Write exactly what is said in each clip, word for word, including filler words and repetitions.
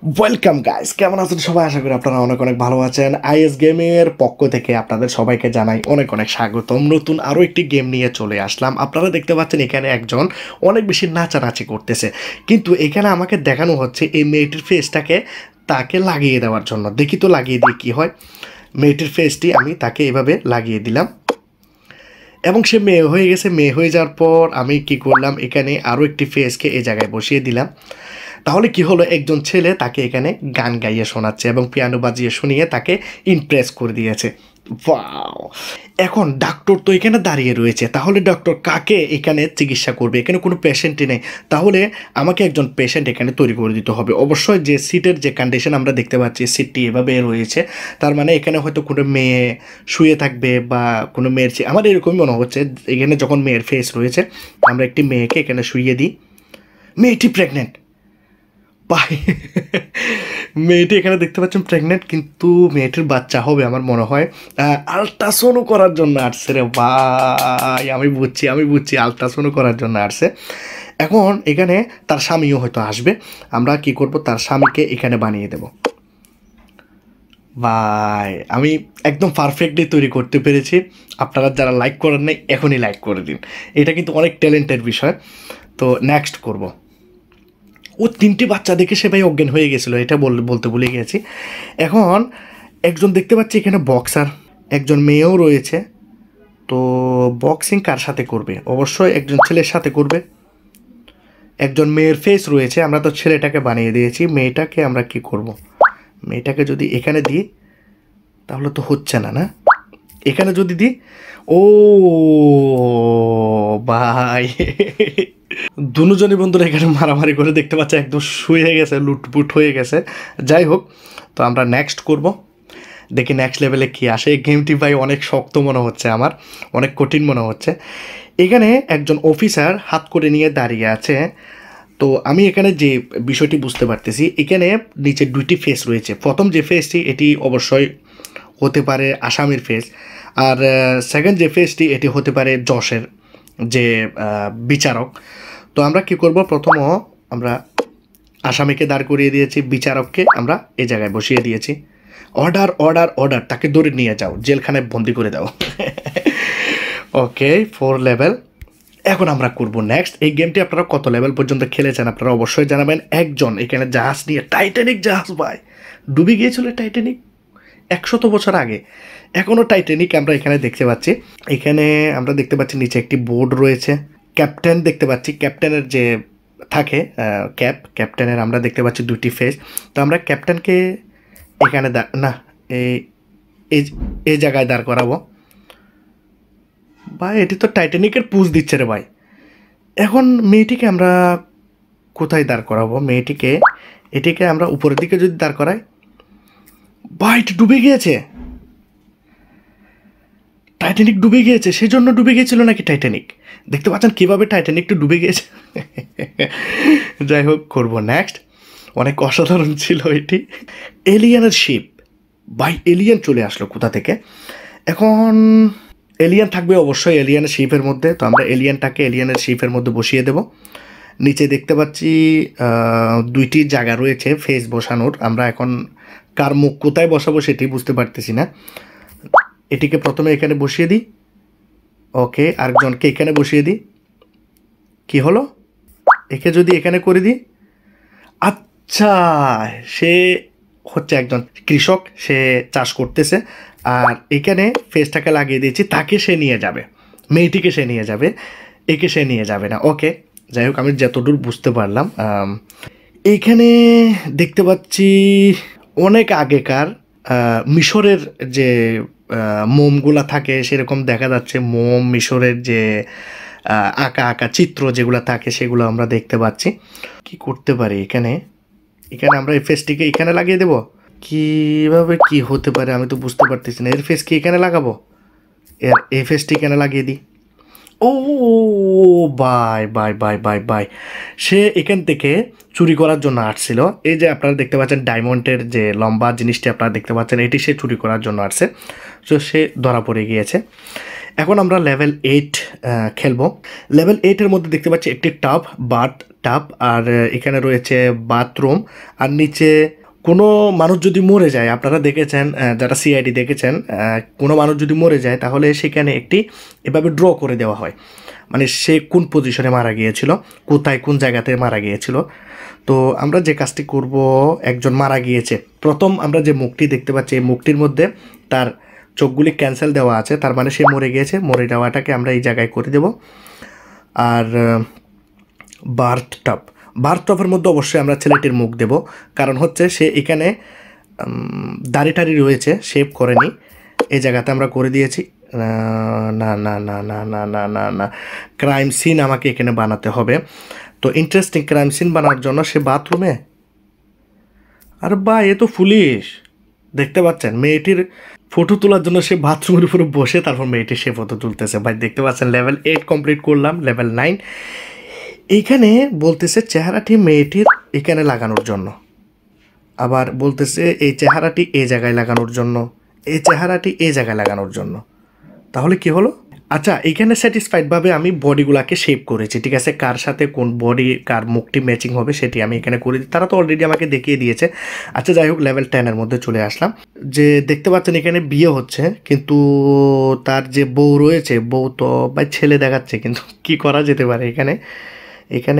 Welcome guys, কেমন আছেন সবাই? আশা করি আপনারা অনেক অনেক ভালো আছেন। আইএস গেমের পক্ষ থেকে আপনাদের সবাইকে জানাই অনেক অনেক স্বাগতম। নতুন আরও একটি গেম নিয়ে চলে আসলাম। আপনারা দেখতে পাচ্ছেন এখানে একজন অনেক বেশি নাচানাচি করতেছে, কিন্তু এখানে আমাকে দেখানো হচ্ছে এই মেয়েটির ফেসটাকে তাকে লাগিয়ে দেওয়ার জন্য। দেখি তো লাগিয়ে দিয়ে কী হয়। মেয়েটির ফেসটি আমি তাকে এভাবে লাগিয়ে দিলাম এবং সে মেয়ে হয়ে গেছে। মেয়ে হয়ে যাওয়ার পর আমি কি করলাম, এখানে আরও একটি ফেসকে এই জায়গায় বসিয়ে দিলাম। তাহলে কি হলো, একজন ছেলে তাকে এখানে গান গাইয়ে শোনাচ্ছে এবং পিয়ানো বাজিয়ে শুনিয়ে তাকে ইমপ্রেস করে দিয়েছে। ওয়াও! এখন ডক্টর তো এখানে দাঁড়িয়ে রয়েছে, তাহলে ডক্টর কাকে এখানে চিকিৎসা করবে? এখানে কোনো পেশেন্টই নেই, তাহলে আমাকে একজন পেশেন্ট এখানে তৈরি করে দিতে হবে। অবশ্যই যে সিটের যে কন্ডিশন আমরা দেখতে পাচ্ছি, সিটটি এভাবে রয়েছে, তার মানে এখানে হয়তো কোনো মেয়ে শুয়ে থাকবে বা কোনো মেয়ের, আমার এরকমই মনে হচ্ছে। এখানে যখন মেয়ের ফেস রয়েছে, আমরা একটি মেয়েকে এখানে শুইয়ে দিই। মেয়েটি প্রেগনেন্ট। ভাই, মেয়েটি এখানে দেখতে পাচ্ছেন প্রেগনেন্ট, কিন্তু মেয়েটির বাচ্চা হবে আমার মনে হয়। আলট্রাসাউন্ড করার জন্য আসছে রে ভাই, আমি বুঝছি আমি বুঝছি আলট্রাসাউন্ড করার জন্য আসছে। এখন এখানে তার স্বামীও হয়তো আসবে। আমরা কি করব, তার স্বামীকে এখানে বানিয়ে দেব। ভাই, আমি একদম পারফেক্টলি তৈরি করতে পেরেছি। আপনারা যারা লাইক করেন নাই, এখনই লাইক করে দিন। এটা কিন্তু অনেক ট্যালেন্টের বিষয়। তো নেক্সট করব। ও তিনটি বাচ্চা দেখে সে ভাই অজ্ঞান হয়ে গেছিলো, এটা বলতে ভুলে গেছি। এখন একজন দেখতে পাচ্ছি এখানে বক্সার, একজন মেয়েও রয়েছে। তো বক্সিং কার সাথে করবে? অবশ্যই একজন ছেলের সাথে করবে। একজন মেয়ের ফেস রয়েছে, আমরা তো ছেলেটাকে বানিয়ে দিয়েছি। মেয়েটাকে আমরা কি করব? মেয়েটাকে যদি এখানে দিই তাহলে তো হচ্ছে না, না? এখানে যদি দিই, ও ভাই, দুজনই বন্ধুরা এখানে মারামারি করে দেখতে পাচ্ছে, একদম শুয়ে গেছে, লুটপুট হয়ে গেছে। যাই হোক, তো আমরা নেক্সট করব। দেখি নেক্সট লেভেলে কী আসে। এই গেমটি ভাই অনেক শক্ত মনে হচ্ছে আমার, অনেক কঠিন মনে হচ্ছে। এখানে একজন অফিসার হাত করে নিয়ে দাঁড়িয়ে আছে। তো আমি এখানে যে বিষয়টি বুঝতে পারতেছি, এখানে নিচে দুইটি ফেস রয়েছে। প্রথম যে ফেসটি, এটি অবশ্যই হতে পারে আসামির ফেস, আর সেকেন্ড যে ফেসটি, এটি হতে পারে জশের যে বিচারক। তো আমরা কি করব, প্রথম আমরা আসামিকে দাঁড় করিয়ে দিয়েছি, বিচারককে আমরা এই জায়গায় বসিয়ে দিয়েছি। অর্ডার অর্ডার অর্ডার, তাকে ধরে নিয়ে যাও, জেলখানায় বন্দি করে দাও। Okay, four level. এখন আমরা করব নেক্সট। এই গেমটি আপনারা কত লেভেল পর্যন্ত খেলেছেন আপনারা অবশ্যই জানাবেন। একজন এখানে জাহাজ নিয়ে, টাইটানিক জাহাজ ভাই, ডুবে গিয়েছিল টাইটানিক একশত বছর আগে। এখনও টাইটানিক আমরা এখানে দেখতে পাচ্ছি। এখানে আমরা দেখতে পাচ্ছি নিচে একটি বোর্ড রয়েছে। ক্যাপ্টেন দেখতে পাচ্ছি, ক্যাপ্টেনের যে থাকে ক্যাপ, ক্যাপ্টেনের আমরা দেখতে পাচ্ছি দুটি ফেস। তো আমরা ক্যাপ্টেনকে এখানে না, এই এই জায়গায় দাঁড় করাবো। ভাই, এটি তো টাইটানিকের পুজ দিচ্ছে রে ভাই। এখন মেয়েটিকে আমরা কোথায় দাঁড় করাবো? মেয়েটিকে, এটিকে আমরা উপরের দিকে যদি দাঁড় করাই, ভাই এটি ডুবে গিয়েছে। টাইটানিক ডুবে গিয়েছে, সেজন্য ডুবে গিয়েছিল নাকি টাইটানিক? দেখতে পাচ্ছেন কীভাবে টাইটানিকটা ডুবে গিয়েছে। যাই হোক, করবো নেক্সট। অনেক অসাধারণ ছিল এটি। এলিয়ানের শিপ, ভাই এলিয়ান চলে আসলো কোথা থেকে? এখন এলিয়ান থাকবে অবশ্যই এলিয়ানের শিপের মধ্যে। তো আমরা এলিয়ানটাকে এলিয়ানের শিপের মধ্যে বসিয়ে দেব। নিচে দেখতে পাচ্ছি দুইটি জায়গা রয়েছে ফেস বসানোর। আমরা এখন কার মুখ কোথায় বসাবো সেটি বুঝতে পারতেছি না। এটিকে প্রথমে এখানে বসিয়ে দিই। ওকে, আরেকজনকে এখানে বসিয়ে দিই। কি হলো? একে যদি এখানে করে দিই, আচ্ছা, সে হচ্ছে একজন কৃষক, সে চাষ করতেছে। আর এখানে ফেসটাকে লাগিয়ে দিয়েছি, তাকে সে নিয়ে যাবে, মেয়েটিকে সে নিয়ে যাবে, একে সে নিয়ে যাবে না। ওকে, যাই হোক, আমি যতদূর বুঝতে পারলাম। এইখানে দেখতে পাচ্ছি অনেক আগেকার মিশরের যে মোমগুলা থাকে সেরকম দেখা যাচ্ছে। মোম, মিশরের যে আঁকা আঁকা চিত্র যেগুলো থাকে সেগুলো আমরা দেখতে পাচ্ছি। কি করতে পারি এখানে? এখানে আমরা এই ফেসটিকে এখানে লাগিয়ে দেব। কীভাবে কি হতে পারে আমি তো বুঝতে পারতেছি না। এর ফেস কি এখানে লাগাবো? এর এই ফেসটি এখানে লাগিয়ে দিই। ও bye bye bye bye bye, সে এখান থেকে চুরি করার জন্য আসছিল। এই যে আপনারা দেখতে পাচ্ছেন ডায়মন্ডের যে লম্বা জিনিসটি আপনারা দেখতে পাচ্ছেন, এটি সে চুরি করার জন্য আসছে। তো সে ধরা পড়ে গিয়েছে। এখন আমরা লেভেল এইট খেলবো। লেভেল এইটের মধ্যে দেখতে পাচ্ছি একটি টাব, বাথ টাব, আর এখানে রয়েছে বাথরুম, আর নিচে কোনো মানুষ যদি মরে যায়, আপনারা দেখেছেন যারা সিআইডি দেখেছেন, কোনো মানুষ যদি মরে যায় তাহলে সেখানে একটি এভাবে ড্র করে দেওয়া হয়, মানে সে কোন পজিশনে মারা গিয়েছিল, কোথায় কোন জায়গাতে মারা গিয়েছিল। তো আমরা যে কাজটি করব, একজন মারা গিয়েছে, প্রথম আমরা যে মুখটি দেখতে পাচ্ছি এই মুখটির মধ্যে তার চোখগুলি ক্যান্সেল দেওয়া আছে, তার মানে সে মরে গিয়েছে। মরে যাওয়াটাকে আমরা এই জায়গায় করে দেব। আর বার্থ টপ, বার্থ টপের মধ্যে অবশ্যই আমরা ছেলেটির মুখ দেব, কারণ হচ্ছে সে এখানে দাড়ি টাড়ি রয়েছে, শেভ করেনি, এই জায়গাতে আমরা করে দিয়েছি। না না না না না না না না ক্রাইম সিন আমাকে এখানে বানাতে হবে। তো ইন্টারেস্টিং ক্রাইম সিন বানার জন্য সে বাথরুমে, আর বা এ তো ফুলিশ, দেখতে পাচ্ছেন মেয়েটির ফটো তোলার জন্য সে বাথরুমের উপরে বসে তারপর মেয়েটি সে ফটো তুলতেছে। ভাই দেখতে পাচ্ছেন লেভেল এইট কমপ্লিট করলাম। লেভেল নাইন, এইখানে বলতেছে চেহারাটি মেয়েটির এখানে লাগানোর জন্য, আবার বলতেছে এই চেহারাটি এই জায়গায় লাগানোর জন্য, এই চেহারাটি এই জায়গায় লাগানোর জন্য। তাহলে কি হলো? আচ্ছা, এইখানে স্যাটিসফাইডভাবে আমি বডিগুলাকে শেপ করেছি, ঠিক আছে, কার সাথে কোন বডি কার মুখটি ম্যাচিং হবে সেটি আমি এখানে করে দিই, তারা তো অলরেডি আমাকে দেখিয়ে দিয়েছে। আচ্ছা যাই হোক, লেভেল টেনের মধ্যে চলে আসলাম। যে দেখতে পাচ্ছেন এখানে বিয়ে হচ্ছে, কিন্তু তার যে বউ রয়েছে, বউ তো ভাই ছেলে দেখাচ্ছে, কিন্তু কি করা যেতে পারে এখানে? এখানে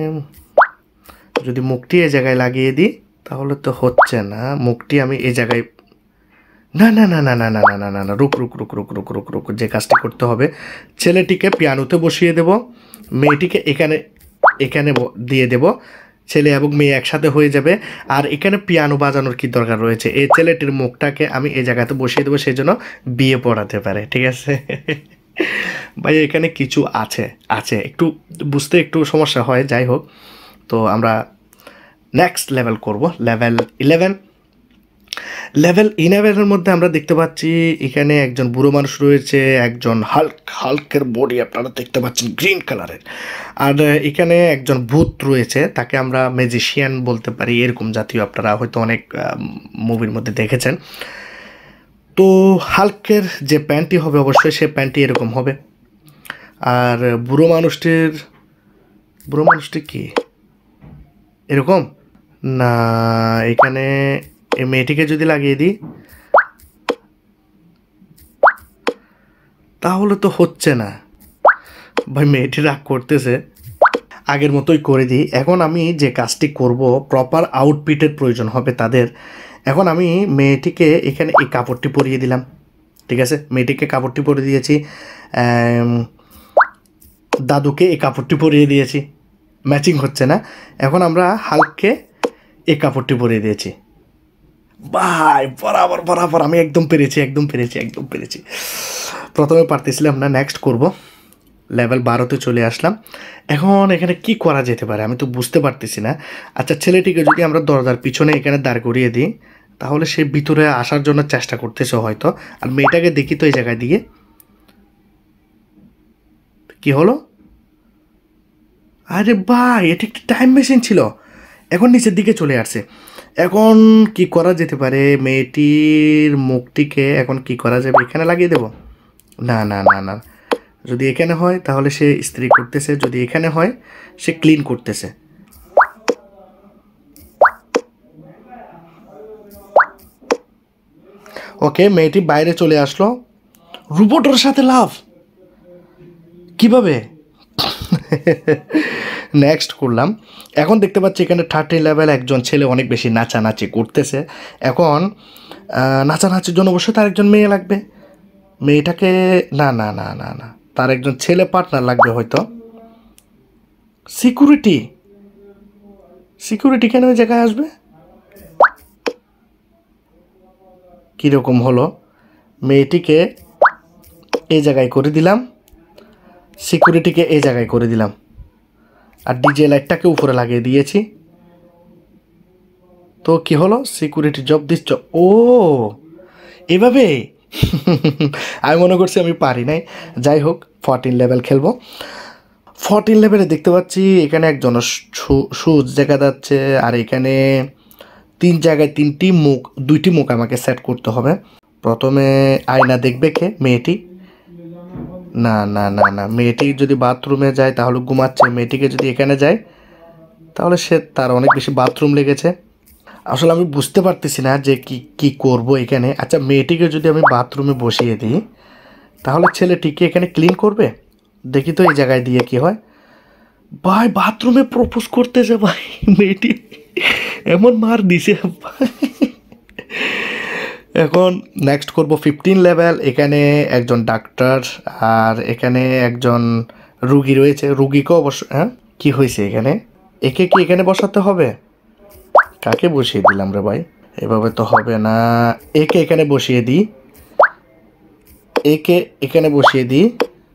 যদি মুখটি এই জায়গায় লাগিয়ে দিই তাহলে তো হচ্ছে না, মুখটি আমি এই জায়গায়, না না না না না না না না না না রুক রুক রুক রুক রুক রুক রুক যে কাজটি করতে হবে, ছেলেটিকে পিয়ানোতে বসিয়ে দেব, মেয়েটিকে এখানে এখানে দিয়ে দেব, ছেলে এবং মেয়ে একসাথে হয়ে যাবে। আর এখানে পিয়ানো বাজানোর কি দরকার রয়েছে? এই ছেলেটির মুখটাকে আমি এই জায়গাতে বসিয়ে দেবো, সেই জন্য বিয়ে পড়াতে পারে, ঠিক আছে। ভাই এখানে কিছু আছে আছে একটু বুঝতে একটু সমস্যা হয়, যাই হোক। তো আমরা নেক্সট লেভেল করব, লেভেল ইলেভেন। লেভেল ইলেভেনের মধ্যে আমরা দেখতে পাচ্ছি এখানে একজন বুড়ো মানুষ রয়েছে, একজন হাল্ক, হাল্কের বডি আপনারা দেখতে পাচ্ছেন গ্রিন কালারের, আর এখানে একজন ভূত রয়েছে, তাকে আমরা ম্যাজিশিয়ান বলতে পারি, এরকম জাতীয়, আপনারা হয়তো অনেক মুভির মধ্যে দেখেছেন। তো হাল্কের যে প্যান্টটি হবে অবশ্যই সে প্যান্টটি এরকম হবে। আর বুড়ো মানুষটির, বুড়ো মানুষটি কি এরকম না, এখানে এই মেয়েটিকে যদি লাগিয়ে দিই তাহলে তো হচ্ছে না। ভাই মেয়েটি রাগ করতেছে, আগের মতোই করে দিই। এখন আমি যে কাজটি করব, প্রপার আউটফিটের প্রয়োজন হবে তাদের। এখন আমি মেয়েটিকে এখানে এই কাপড়টি পরিয়ে দিলাম, ঠিক আছে, মেয়েটিকে কাপড়টি পরিয়ে দিয়েছি, দাদুকে এই কাপড়টি পরিয়ে দিয়েছি, ম্যাচিং হচ্ছে না। এখন আমরা হাল্ককে এই কাপড়টি পরিয়ে দিয়েছি। ভাই বরাবর বরাবর আমি একদম পেরেছি একদম পেরেছি একদম পেরেছি প্রথমে পারতেছিলাম না, নেক্সট করব। লেভেল বারোতে চলে আসলাম। এখন এখানে কি করা যেতে পারে আমি তো বুঝতে পারতেছি না। আচ্ছা, ছেলেটিকে যদি আমরা দরজার পিছনে এখানে দাঁড় করিয়ে দিই তাহলে সে ভিতরে আসার জন্য চেষ্টা করতেছে হয়তো। আর মেয়েটাকে দেখি তো এই জায়গায় দিয়ে কি হলো? আরে ভাই এটি একটি টাইম মেশিন ছিল, এখন নিচের দিকে চলে আসছে। এখন কি করা যেতে পারে? মেয়েটির মুখটিকে এখন কি করা যাবে? এখানে লাগিয়ে দেব? না না না না, যদি এখানে হয় তাহলে সে ইস্ত্রি করতেছে, যদি এখানে হয় সে ক্লিন করতেছে। ওকে, মেয়েটি বাইরে চলে আসলো। রোবটের সাথে লাভ কিভাবে? নেক্সট করলাম। এখন দেখতে পাচ্ছি এখানে থার্টি লেভেল একজন ছেলে অনেক বেশি নাচানাচি করতেছে। এখন নাচানাচির জন্য অবশ্যই তার একজন মেয়ে লাগবে। মেয়েটাকে না না না না না তার একজন ছেলে পার্টনার লাগবে হয়তো। সিকিউরিটি, সিকিউরিটি কেন ওই জায়গায় আসবে? কীরকম হলো? মেয়েটিকে এই জায়গায় করে দিলাম, সিকিউরিটিকে এই জায়গায় করে দিলাম, আর ডিজে লাইটটাকে উপরে লাগিয়ে দিয়েছি। তো কি হলো? সিকিউরিটি জব দিচ্ছ? ও এভাবে আমি মনে করছি আমি পারি নাই। যাই হোক, ফোরটিন লেভেল খেলবো। ফোরটিন লেভেলে দেখতে পাচ্ছি এখানে একজন শুজ দেখা যাচ্ছে, আর এখানে তিন জায়গায় তিনটি মুখ, দুইটি মুখ আমাকে সেট করতে হবে। প্রথমে আয়না দেখবে কে? মেয়েটি। না না না না মেয়েটি যদি বাথরুমে যায় তাহলে ঘুমাচ্ছে, মেয়েটিকে যদি এখানে যায় তাহলে সে তার অনেক বেশি বাথরুম লেগেছে। আসলে আমি বুঝতে পারতেছি না যে কি কি করব এখানে। আচ্ছা মেয়েটিকে যদি আমি বাথরুমে বসিয়ে দিই তাহলে ছেলেটিকে এখানে ক্লিন করবে। দেখি তো এই জায়গায় দিয়ে কি হয়। ভাই বাথরুমে প্রপোজ করতেছে ভাই মেয়েটি, এমন মার দিছে। এখন নেক্সট করব ফিফটিন লেভেল। এখানে একজন ডাক্তার আর এখানে একজন রুগী রয়েছে। রুগীকেও অবশ্য হ্যাঁ কী হয়েছে এখানে, একে কি এখানে বসাতে হবে? কাকে বসিয়ে দিলাম রে ভাই, এভাবে তো হবে না। একে এখানে বসিয়ে দিই, একে এখানে বসিয়ে দিই।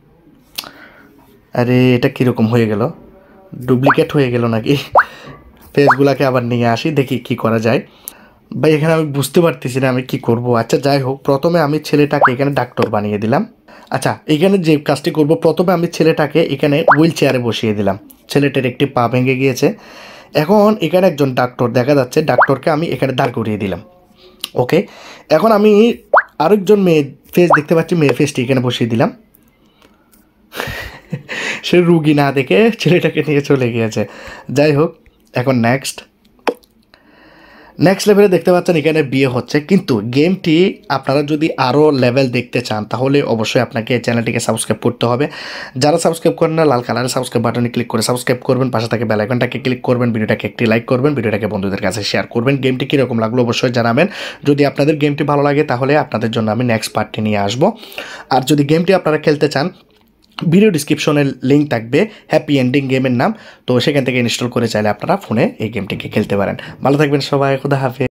আরে এটা কীরকম হয়ে গেল, ডুপ্লিকেট হয়ে গেল নাকি? ফেসগুলাকে আবার নিয়ে আসি, দেখি কি করা যায়। ভাই এখানে আমি বুঝতে পারতেছি না আমি কি করব। আচ্ছা যাই হোক, প্রথমে আমি ছেলেটাকে এখানে ডাক্তার বানিয়ে দিলাম। আচ্ছা এখানে যে কাজটি করব, প্রথমে আমি ছেলেটাকে এখানে হুইল চেয়ারে বসিয়ে দিলাম। ছেলেটার একটি পা ভেঙে গিয়েছে। এখন এখানে একজন ডাক্তার দেখা যাচ্ছে, ডাক্তারকে আমি এখানে দাঁড় করিয়ে দিলাম। ওকে, এখন আমি আরেকজন মেয়ে ফেস দেখতে পাচ্ছি, মেয়ের ফেসটি এখানে বসিয়ে দিলাম। সে রুগী না দেখে ছেলেটাকে নিয়ে চলে গিয়েছে। যাই হোক, এখন নেক্সট নেক্সট লেভেলে দেখতে পাচ্ছেন এখানে বিয়ে হচ্ছে। কিন্তু গেমটি আপনারা যদি আরও লেভেল দেখতে চান তাহলে অবশ্যই আপনাকে চ্যানেলটিকে সাবস্ক্রাইব করতে হবে। যারা সাবস্ক্রাইব করেন না, লাল কালারের সাবস্ক্রাইব বাটনে ক্লিক করে সাবস্ক্রাইব করবেন, পাশে থাকে বেল আইকনটাকে ক্লিক করবেন, ভিডিওটাকে একটি লাইক করবেন, ভিডিওটাকে বন্ধুদের কাছে শেয়ার করবেন। গেমটি কীরকম লাগলো অবশ্যই জানাবেন। যদি আপনাদের গেমটি ভালো লাগে তাহলে আপনাদের জন্য আমি নেক্সট পার্টটি নিয়ে আসবো। আর যদি গেমটি আপনারা খেলতে চান, ভিডিও ডিসক্রিপশনের লিঙ্ক থাকবে, হ্যাপি এন্ডিং গেমের নাম, তো সেখান থেকে ইনস্টল করে চাইলে আপনারা ফোনে এই গেমটিকে খেলতে পারেন। ভালো থাকবেন সবাই, খুদা হাফেজ।